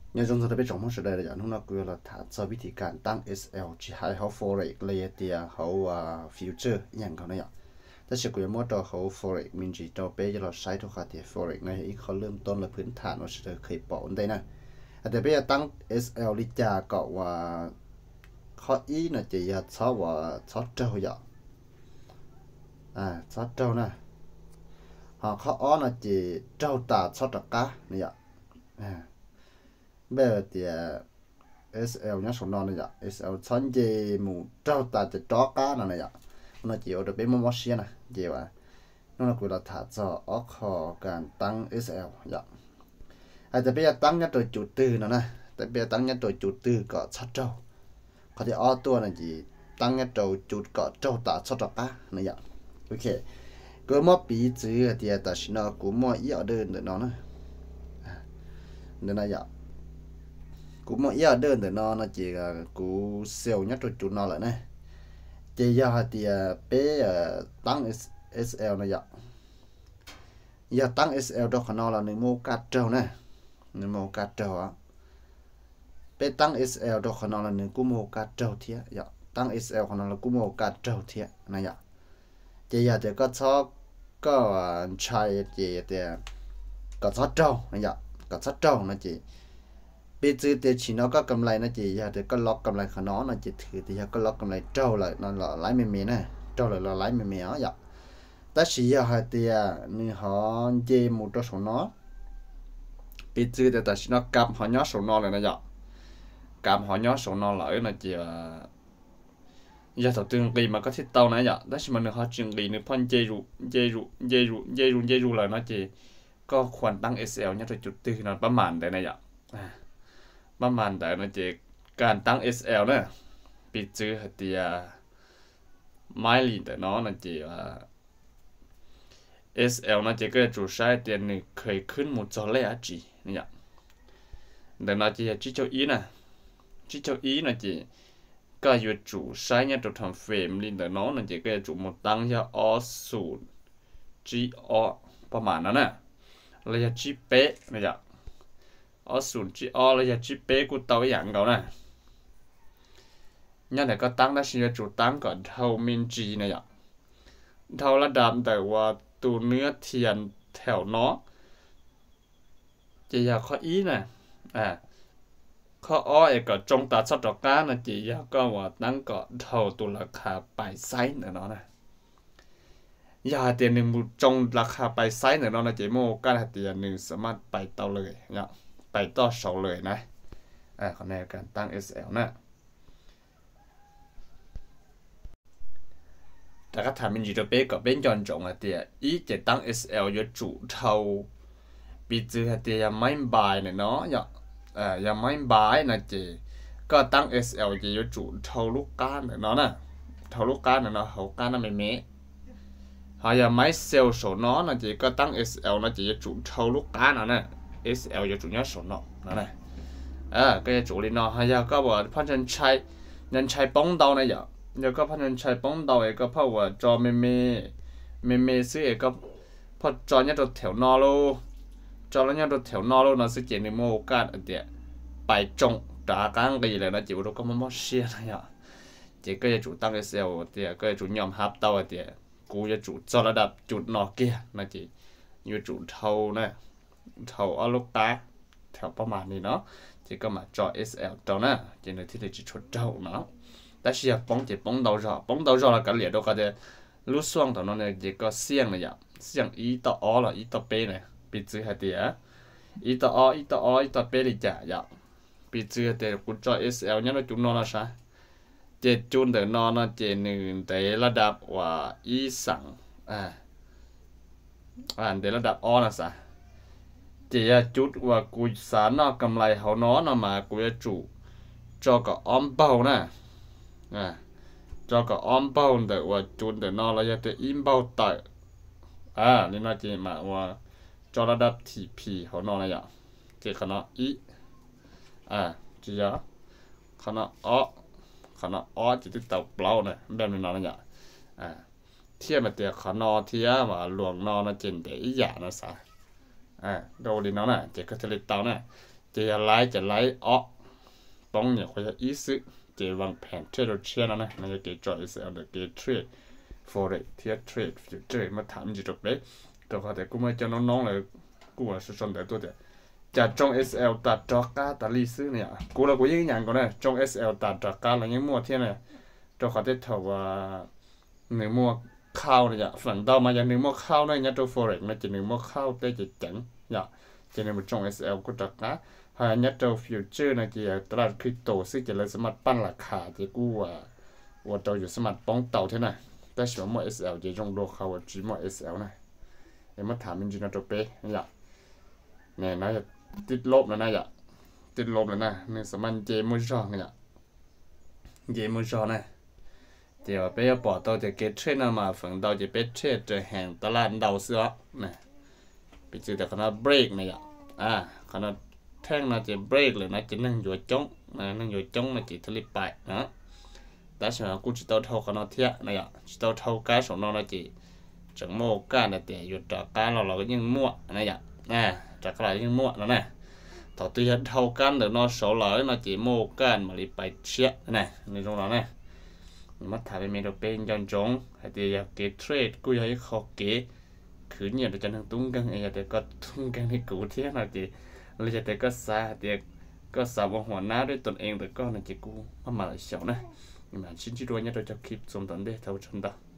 nhớ trong thời bây trong mong sự đời là chúng nó cứ là thả cho vị tríการตั้ง SL chỉ hay họ forex เลยเดียเขา future อย่างเขาเนี่ยแต่สิ่งที่มั่วตัวเขา forex มันจีตัวเป๊ะจะเราใช้ทุกขาที่ forex ในอีกเขาเริ่มต้นและพื้นฐานว่าจะเคยบอกได้นะแต่เป๊ะตั้ง SL ลิจาก็ว่าข้ออีน่ะจะอยากชอบว่าชอบเจ้าอย่างชอบเจ้านะข้ออ้อน่ะจะเจ้าตาชอบตะกะเนี่ยbây giờ SL nhá số non này ạ SL chọn gì mù trâu ta chỉ chó cá này ạ nó chỉ ở được bên mông xia này gì vậy nó là là thả cho ở kho càng tăng SL dạ tại bây giờ tăng nhất rồi chủ tư nữa nè tại bây giờ tăng nhất rồi chủ tư có sát trâu có thể ở tua này gì tăng nhất rồi chủ có trâu ta sát trâu cá này ạ ok cứ mất bị chữ thì ta chỉ nó cũng mất ý ở đơn để nó nè nên là dạ cũng một giờ đơn thì nó chỉ là cú sale nhất rồi chúng nó lại này chỉ giờ thì bé tăng SL này vậy giờ tăng SL đó khả năng là những mô cắt trâu này những mô cắt trâu á bé tăng SL đó khả năng là những cú mô cắt trâu thiệt vậy tăng SL khả năng là cú mô cắt trâu thiệt này vậy chỉ giờ thì có số có chạy chỉ thì có số trâu này vậy có số trâu nó chỉ bây giờ thì chỉ nó có cầm lại nó chỉ giờ thì có lót cầm lại của nó chỉ thử thì giờ có lót cầm lại trâu lại nó là lái mềm mềm này trâu lại là lái mềm mềm đó vậy ta chỉ giờ thì nên họ dê một số nó bây giờ thì ta chỉ nó cầm họ nhớ số nó lại nó vậy cầm họ nhớ số nó lại nó chỉ giờ đầu tiên kỳ mà có thiết tàu này vậy đó chỉ mà họ chừng kỳ nữa phân dê ru lại nó chỉ có khoản tăng SL nhớ rồi chút từ nóประมาณได้này vậyประมาณแต่นะเจการตั้ง SL เนี่ยปิดจื้อเดียไม่ลีแต่น้องนะเจว่า SL นะเจก็จะใช้เตียนนึงเคยขึ้นหมดจอเลยอ่ะจีเนี่ยแต่นะเจจีเจ้าอีนะจีเจ้าอีนะเจก็อยู่จู่ใช้เนี่ยตัวทำเฟรมลีแต่น้องนะเจก็จะจู่หมดตั้งยาออสูตร G อประมาณนั้นนะระยะ G เป๊ะเนี่ยở xuống chỉ ở là chỉ bé của tàu dạng đó nè nhân này có tăng đó xin chủ tăng còn thầu min chỉ này ạ thầu là đạmแต่ว่าตัวเนื้อเทียนแถวเนาะchỉ làข้ออีน่ะข้ออ้อก็จงตัดสัดก้านะchỉ làก็ว่าตั้งก็เท่าตัวราคาไปไซน์เนาะนะยาเตียนหนึ่งจงราคาไปไซน์เนาะนะchỉโมกันเตียนหนึ่งสามารถไปเตาเลยเนาะไปต่อเสาเลยนะข้อในการตั้ง SL นะแต่ก็ถามมันอยู่ตัวเป๊กกับเป็นจอนจงอ่ะเดียอีจะตั้ง SL อยู่จู่เท่าปีจือเดียยังไม่บายเนี่ยเนาะยังไม่บายนะเจก็ตั้ง SL จะอยู่จู่เท่าลูกก้านเนี่ยเนาะนะเท่าลูกก้านเนี่ยเนาะเขาก้านนั่นไม่เมะเขายังไม่เซลล์โซนนะเจก็ตั้ง SL นะจะอยู่จู่เท่าลูกก้านนะ SL 有主要手脑，嗱咧，跟住做呢咯，係啊，個話潘振ชัย人ชัย幫到呢有個潘振ชัย幫到嘅個拋話做咩事嘅個拋做一條條路咯，做咗一條條路咯，是見你冇間一啲擺中打緊嘅嘢咧，就都咁乜事啦呀，這個嘢做當嘅時候啲，個嘢做ยอมรับ到嘅啲，กูจะ做做ระดับจุดนอกเกี่ยนะจีอยู่จุดเท่านะเท่าอลูกตาแถวประมาณนี้เนาะที่ก็มาจอ SL ตัวน่ะจีนที่ได้จีชุดเจ้าเนาะแต่เสียป้องจีป้องดาวจอแล้วก็เหลียดก็จะรู้ส่วนตัวนั้นเนี่ยจีก็เสี่ยงเลยอ่ะเสี่ยงอีต่ออหรออีต่อเป้เนี่ยปิดซื้อให้เดียอีต่ออีต่อเป้เลยจ้ะอย่าปิดซื้อให้เดียกูจอ SL เนี่ยเราจุดนอนแล้วใช่เจจุนเดียนอนเจหนึ่งแต่ระดับว่าอีสั่งเดี๋ยวระดับอนะซะเจียจุดว่ากูสารนอกกำไรเขาน้อนมากูจะจู่จอกับอ้อมเป้านะจอกับอ้อมเป้าแต่ว่าจุดแต่นอนเราจะได้อิ่มเป้าต่อนี่น่าจะมาว่าจอระดับทีพีเขานอนอะไรอย่างเจียขนาดอีเจียขนาดจะติดเต่าเปล่าเนี่ยแบบนี้นอนอะไรอย่างเทียบมาเตียขนอเทียว่าหลวงนอนนะเจนเดียอีหยานะสาโดดินเนาะน่ะเจก็จะเล็กเตาน่ะจะไล่ออกป้องเนี่ยเขาจะอีซึจะวางแผนเทรดเชียนะนั่นจะเกี่ยวกับ SL เกี่ยวกับเทรด forex เทียเทรดฟิวเจอร์มาถามจีจบเลยแต่พอแต่กูไม่เจอน้องๆเลยกูว่าสุดๆแต่ตัวเดียวจะจง SL ตัดจอกาตัดลีซื้อเนี่ยกูเรากูยิ่งอย่างก่อนเลยจง SL ตัดจอกาอะไรยังมั่วเที่ยเนี่ยตัวเขาจะถามว่าหนึ่งมั่วข้าวเนี่ยฝั่งดาวมาอย่างหนึ่งมั่วข้าวเนี่ยตัว forex มันจะหนึ่งมั่วข้าวได้จะจังเนี่ยจะหนึ่งมั่วจง SL กูจอกาหายยัดตัวฟิวเจอร์นะจีตลาดคริปโตซึ่งจะเลยสามารถปั้นราคาที่กูว่าตัวอยู่สามารถป้องเต่าเท่านั้นแต่ส่วนมั่ว SL จะจงโลเขาจีมั่ว SL นะเอ็มมาถามจริงๆนะตัวเป๊ะเนี่ยเนี่ยน่าจะติดลบแล้วนะอย่าติดลบแล้วนะนี่สมันเจมุชอเนี่ยเจมุชอนะเดี๋ยวไปปอตัวจะเก็ตเทรนมาฝั่งเราจะเป็นเทรดจะแห่งตลาดดาวเสือนะไปเจอแต่ขนาดเบรกนะอย่าขนาดแท่งน่าจะเบรกเลยนะจะนั่งอยู่จ้องนะนั่งอยู่จ้องนะจะทะเลไปนะแต่ส่วนกูจะต้องเท่าขนาดเทียนะอย่าจะต้องเท่าการสองนอนะจีจังโมก้านะแต่อยู่จากการเราก็ยังมั่วนะอย่าจากอะไรยังมั่วแล้วนะต่อตีเท่ากันเดี๋ยวนอสอหลายนะจีโมกันมาลีไปเชียนะในตรงนั้นนะมัดถ่ายไปเมนูเป็นจอนจงให้ตีอยากเก็ตเทรดกูอยากให้เขาเก๋ขืนเนี่ยเดี๋ยวจะนั่งตุ้งกันไอ้แต่ก็ตุ้งกันให้กูเที่ยนะจีเลยจะแต่ก็ซาเดี๋ยวก็สาวหัวหน้าด้วยตนเองแต่ก็นะจีกูมาเลยเฉานะนี่มันชิ้นที่ด้วยเนี่ยเราจะคลิปสมตอนเด็กเท่าชนดา